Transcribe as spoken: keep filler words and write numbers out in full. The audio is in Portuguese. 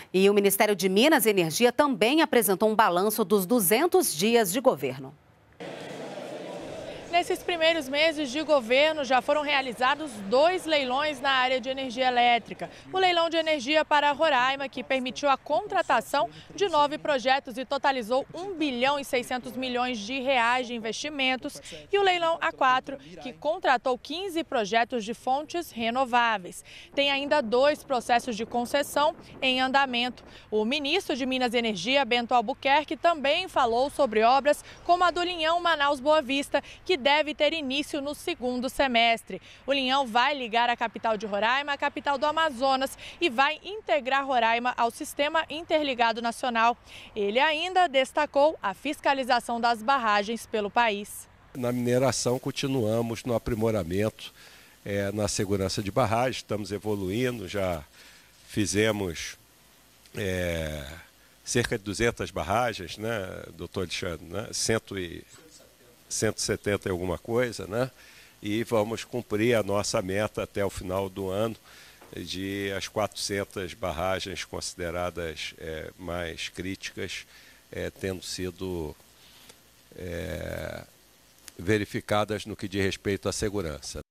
E o Ministério de Minas e Energia também apresentou um balanço dos duzentos dias de governo. Nesses primeiros meses de governo, já foram realizados dois leilões na área de energia elétrica. O leilão de energia para Roraima, que permitiu a contratação de nove projetos e totalizou um bilhão e seiscentos milhões de reais de investimentos. E o leilão A quatro, que contratou quinze projetos de fontes renováveis. Tem ainda dois processos de concessão em andamento. O ministro de Minas e Energia, Bento Albuquerque, também falou sobre obras como a do Linhão Manaus-Boa Vista, que deve ter início no segundo semestre. O Linhão vai ligar a capital de Roraima à capital do Amazonas e vai integrar Roraima ao Sistema Interligado Nacional. Ele ainda destacou a fiscalização das barragens pelo país. Na mineração, continuamos no aprimoramento, é, na segurança de barragens, estamos evoluindo, já fizemos é, cerca de duzentas barragens, né, doutor Alexandre, né, cento e setenta e alguma coisa, né? E vamos cumprir a nossa meta até o final do ano de as quatrocentas barragens consideradas é, mais críticas é, tendo sido é, verificadas no que diz respeito à segurança.